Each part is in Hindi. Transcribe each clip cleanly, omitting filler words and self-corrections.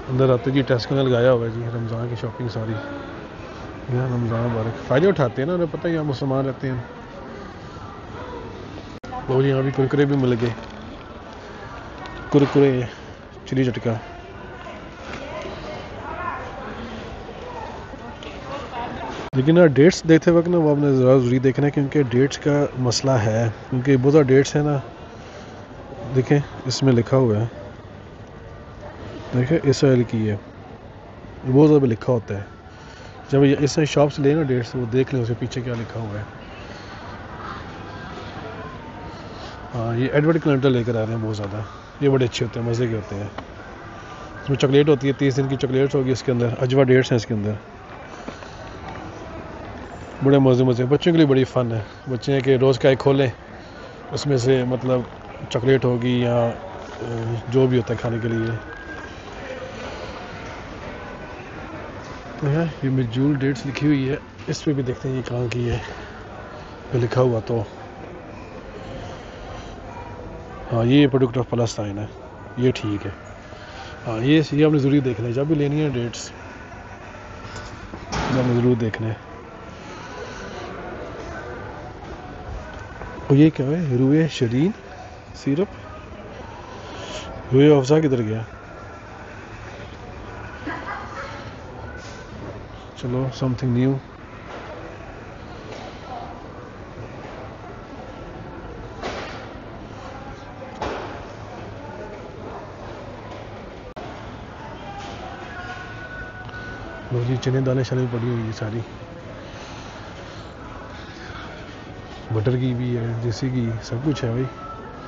अंदर आते जी टेस्को ने लगाया हुआ है जी रमज़ान की शॉपिंग सारी। यहाँ रमज़ान मुबारक, फ़ायदे उठाते हैं ना, उन्हें पता ही यहाँ मुसलमान रहते हैं। वो यहाँ भी कुरकुरे भी मिल गए, कुरकुरे चिली चटका। लेकिन यार डेट्स देखते वक्त ना वो आपने ज़रूरी देखना है, क्योंकि डेट्स का मसला है, क्योंकि बहुत ज़्यादा डेट्स है ना। देखें इसमें लिखा हुआ है, देखें इसराइल की है, बहुत ज़्यादा लिखा होता है। जब इस शॉप से ले ना डेट्स, वो देख लें उसके पीछे क्या लिखा हुआ है। हाँ, ये एडवर्ड कैलेंडर लेकर आ रहे हैं बहुत ज़्यादा, ये बड़े अच्छे होते हैं, मज़े के होते हैं। इसमें चॉकलेट होती है, 30 दिन की चॉकलेट्स होगी इसके अंदर, अजवा डेट्स हैं इसके अंदर, बड़े मज़े बच्चों के लिए बड़ी फ़न है। बच्चे हैं कि रोज़ का एक खोलें, उसमें से मतलब चॉकलेट होगी या जो भी होता है खाने के लिए। तो है ये मजूल डेट्स लिखी हुई है, इस पर भी देखते हैं ये कहाँ की है, ये लिखा हुआ तो हाँ ये प्रोडक्ट ऑफ पैलेस्टाइन है, ये ठीक है। हाँ ये आपने ज़रूर देखना है, जब भी लेनी है डेट्स आपने ज़रूर देखना है। और ये क्या है, रूए शरीन सिरप, रूए अफ़ज़ा किधर गया? चलो समथिंग न्यू। लो जी चने दाने शने पड़ी हुई है सारी, बटर की भी है, देसी की, सब कुछ है भाई।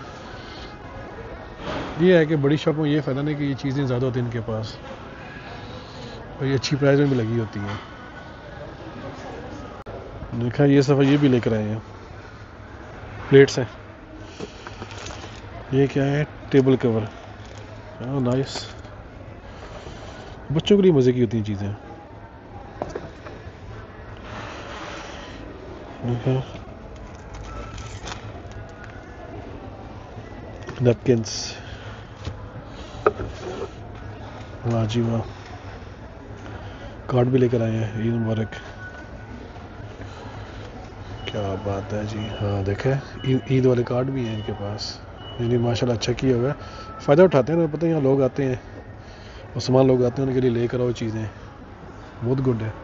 ये है कि बड़ी शॉपों में ये फ़ायदा नहीं कि ये चीज़ें ज़्यादा होती हैं इनके पास, और ये अच्छी प्राइस में भी लगी होती हैं। देखा ये सफ़ा ये भी लेकर आए हैं, प्लेट्स हैं। ये क्या है, टेबल कवर, नाइस, बच्चों के लिए मज़े की होती हैं चीज़ें। नैपकिन्स, वाह जी वाह, कार्ड भी लेकर आए हैं, ईद मुबारक, क्या बात है जी। हाँ देखे ईद वाले कार्ड भी हैं इनके पास, यानी माशाल्लाह अच्छा किया हुआ है, फ़ायदा उठाते हैं ना, पता है यहाँ लोग आते हैं, मुसलमान लोग आते हैं, उनके लिए लेकर आओ चीज़ें, बहुत गुड है।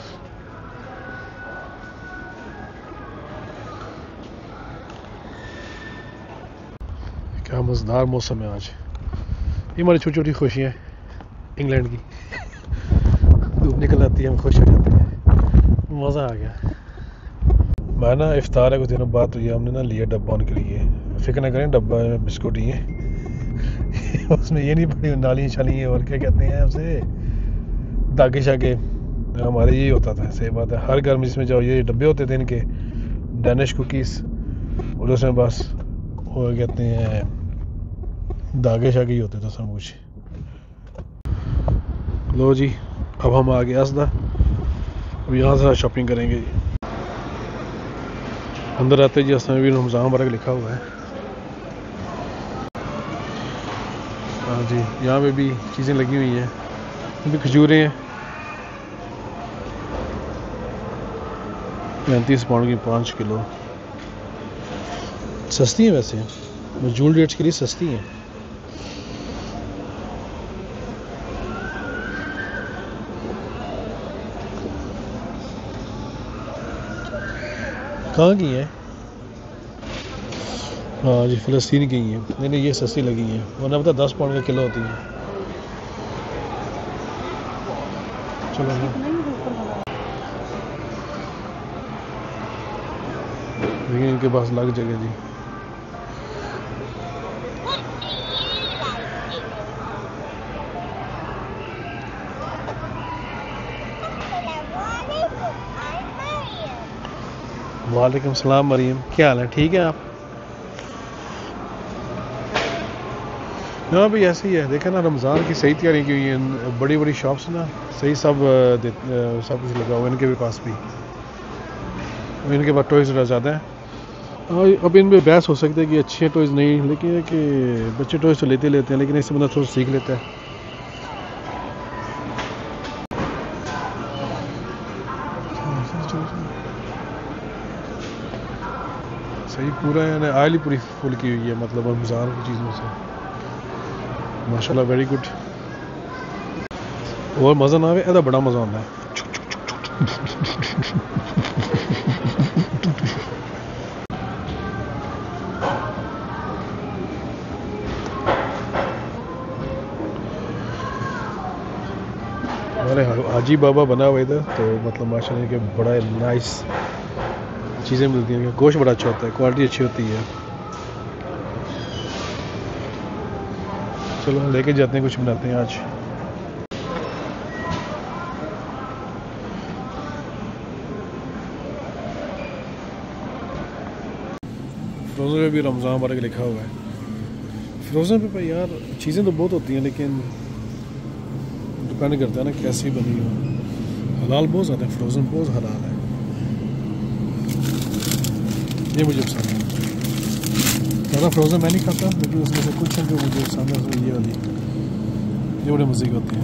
क्या मज़ेदार मौसम है आज, ये हमारी छोटी छोटी खुशियाँ इंग्लैंड की, धूप निकल आती है हम खुश हो जाते हैं, मज़ा आ गया। मैं ना इफ्तार है कुछ दिनों बाद, तो ये हमने ना लिया डब्बा उनके लिए, फिक्र ना करें, डब्बा में बिस्कुट ही है उसमें ये नहीं पड़ी नाली शाली है और क्या कहते हैं उसे, दागे शागे, हमारे यही होता था। सही बात है, हर घर में जिसमें जाओ ये डब्बे होते थे इनके, डैनिश कुकीज़, और उसमें बस वो कहते हैं दागे शागे ही होते थे सब कुछ। लो जी अब हम आ गए असदा, अब यहाँ से शॉपिंग करेंगे जी। अंदर आते जी असद में भी रमज़ान मुबारक लिखा हुआ है। हाँ जी यहाँ पे भी चीज़ें लगी हुई हैं, भी खजूरें हैं, 35 पाउंड की 5 किलो, सस्ती हैं वैसे, मजूल डेट्स के लिए सस्ती हैं। कहाँ की है? हाँ जी फ़लस्तीन की हैं, नहीं नहीं ये सस्ती लगी हैं, वरना पता 10 पाउंड का किलो होती है। चलो देखिए इनके पास लग जगह जी। वालेकुम सलाम मरीम, क्या हाल है, ठीक है आप? हाँ भाई ऐसे ही है, देखे ना रमज़ान की सही तैयारी की हुई है, बड़ी बड़ी शॉप्स ना सही सब सब कुछ लगा हुआ है इनके भी पास भी, इनके पास टॉयज़ ज़्यादा है। अब इन पर बहस हो सकती है कि अच्छे टॉयज़ नहीं, लेकिन कि बच्चे टॉयज़ तो लेते हैं, लेकिन इससे बंदा थोड़ा सीख लेता है। सही पूरा है, आयल ही पूरी फुल की हुई है, मतलब रमज़ान की चीज़ों से माशाल्लाह वेरी गुड। और मज़ा ना आए एदा बड़ा मज़ा आता है। हमारे हाजी बाबा बना हुआ इधर, तो मतलब माशाल्लाह के बड़ा नाइस चीज़ें मिलती हैं, गोश्त बड़ा अच्छा होता है, क्वालिटी अच्छी होती है। चलो लेके जाते हैं, कुछ बनाते हैं आज। फ्रोज़न पे भी रमज़ान मुबारक लिखा हुआ है। फ्रोज़न पे भाई यार चीज़ें तो बहुत होती हैं, लेकिन डिपेंड करता है ना कैसी बनी हो। हलाल बहुत ज़्यादा है, फ्रोज़न बहुत हलाल है, ये मुझे पसंद है। ज़्यादा फ्रोज़न मैं नहीं खाता, लेकिन उसमें से कुछ है जो मुझे पसंद है, उसमें ये वाली, ये बड़े मज़े की होती हैं।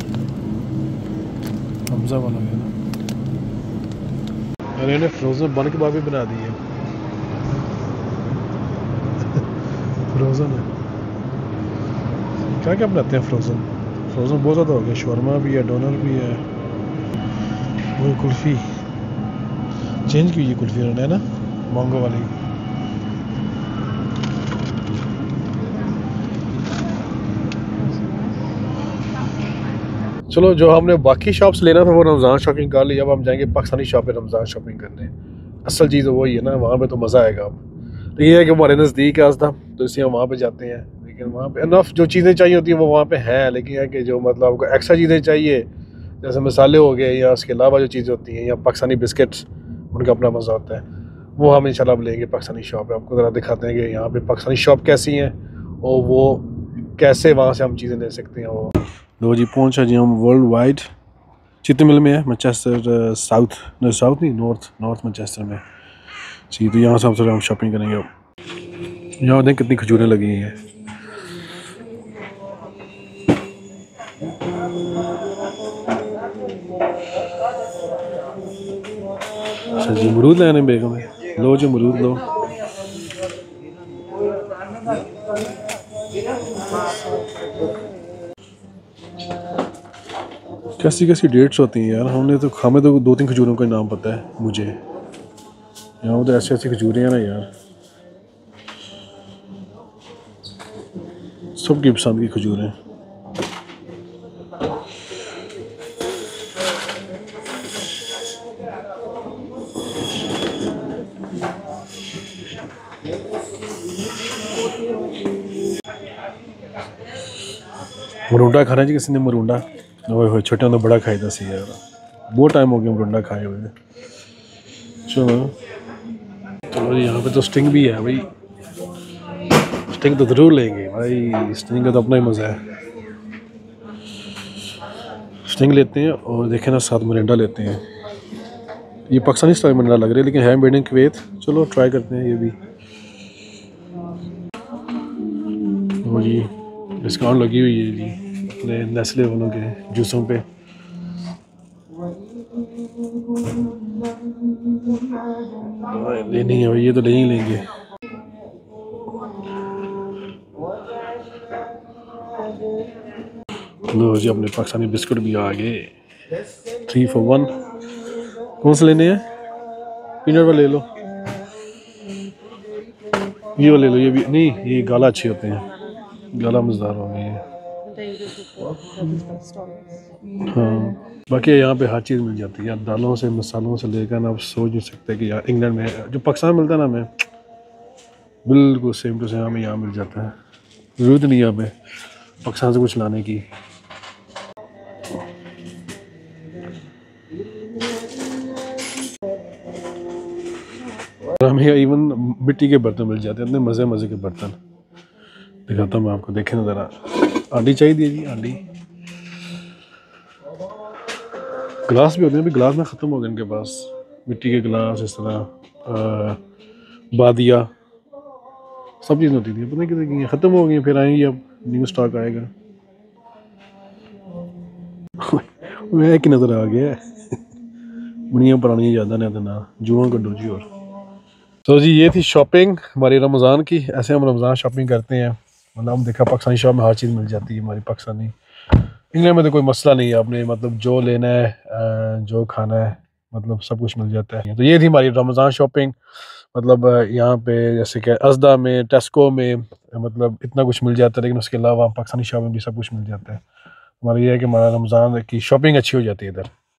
हमजा वाला है ना, और इन्हें फ्रोज़न बन के बाद भी बना दी है। फ्रोज़न है, क्या क्या बनाते हैं फ्रोज़न। फ्रोज़न बहुत ज़्यादा हो गया, शवरमा भी है, डोनर भी है, वो कुल्फ़ी चेंज की हुई कुल्फ़ी उन्होंने ना, मैंगो वाली। चलो जो हमने बाकी शॉप्स लेना था वो रमज़ान शॉपिंग कर ली, अब हम जाएंगे पाकिस्तानी शॉप पे रमज़ान शॉपिंग करने। असल चीज़ वही है ना, वहाँ पे तो मज़ा आएगा। अब तो ये है कि हमारे नज़दीक है आस्था, तो इसलिए हम वहाँ पे जाते हैं। लेकिन वहाँ पे इनफ जो चीज़ें चाहिए होती हैं वो वहाँ पे हैं, लेकिन है कि जो मतलब आपको एक्स्ट्रा चीज़ें चाहिए, जैसे मसाले हो गए या उसके अलावा जो चीज़ें होती हैं, या पाकिस्तानी बिस्किट्स, उनका अपना मज़ा होता है। वो हम इंशाल्लाह अब लेंगे पाकिस्तानी शॉप पे, आपको ज़रा दिखाते हैं कि यहाँ पे पाकिस्तानी शॉप कैसी हैं और वो कैसे वहाँ से हम चीज़ें ले सकते हैं। वो लो जी पहुँचा जी हम वर्ल्ड वाइड चित्ती मिल में है, मैनचेस्टर साउथ, नहीं साउथ नहीं, नॉर्थ मैनचेस्टर में जी। तो यहाँ से हम शॉपिंग करेंगे। अब यहाँ देखें कितनी खजूरें लगी हैं। अच्छा जी, अमरूद लेने बेगम है, लो जी अमरूद लो। कैसी कैसी डेट्स होती हैं यार, हमें तो 2-3 खजूरों का नाम पता है मुझे। यहाँ तो ऐसी ऐसी खजूरें हैं ना यार, सबकी पसंद की खजूरें। मरूंडा खाना जी किसी ने, मरूंडा ओए छोटे होंगे बड़ा खाई था सी यार, बहुत टाइम हो गया मरूंडा खाए हुए। चलो चलो जी, यहाँ पे तो स्टिंग भी है भाई, स्टिंग तो ज़रूर लेंगे भाई, स्टिंग का तो अपना ही मज़ा है। स्टिंग लेते हैं और देखें ना साथ मिरिंडा लेते हैं। ये पाकिस्तानी स्टाइल मिरिंडा लग रहा है, लेकिन है मेड इन कुवैत। चलो ट्राई करते हैं ये भी। वो जी डिस्काउंट लगी हुई है जी अपने नेस्ले वालों के जूसों पे। लेनी है ये तो ले ही लेंगे। लो जी अपने पाकिस्तानी बिस्कुट भी आ गए, 3 for 1। कौन से लेने हैं? पीनट वाले ले लो, ये वाले ले लो, ये भी नहीं, ये गाला अच्छे होते हैं, गाला मज़ेदार हो गए हैं। हाँ बाकी यहाँ पे हर चीज़ मिल जाती है यार, दालों से मसालों से लेकर ना, आप सोच नहीं सकते कि यार इंग्लैंड में जो पाकिस्तान मिलता है ना, हमें बिल्कुल सेम टू सेम हमें यहाँ मिल जाता है। ज़रूरत नहीं है हमें पाकिस्तान से कुछ लाने की। हमें इवन मिट्टी के बर्तन मिल जाते हैं, इतने मज़े मज़े के बर्तन। दिखाता हूँ मैं आपको, देखें ना ज़रा। आंडी चाहिए जी, आंडी। गिलास भी होते हैं, अभी गिलास में ख़त्म हो गए इनके पास, मिट्टी के गिलास इस तरह, बादिया सब चीज़ होती थी, पता नहीं कितनी की ख़त्म हो गई, फिर आएंगी, अब न्यू स्टॉक आएगा। वह कि नज़र आ गया बड़िया पुरानियां यादां ने ना, जुआं कड्डो जी। और तो जी ये थी शॉपिंग हमारी रमज़ान की। ऐसे हम रमज़ान शॉपिंग करते हैं, मतलब हम देखा पाकिस्तानी शॉप में हर चीज़ मिल जाती है हमारी पाकिस्तानी। इंग्लैंड में तो कोई मसला नहीं है, आपने मतलब जो लेना है जो खाना है मतलब सब कुछ मिल जाता है। तो ये थी हमारी रमज़ान शॉपिंग। मतलब यहाँ पे जैसे कि अज़दा में, टेस्को में मतलब इतना कुछ मिल जाता है, लेकिन उसके अलावा पाकिस्तानी शॉप में भी सब कुछ मिल जाता है। हमारा ये है कि हमारा रमज़ान की शॉपिंग अच्छी हो जाती है इधर।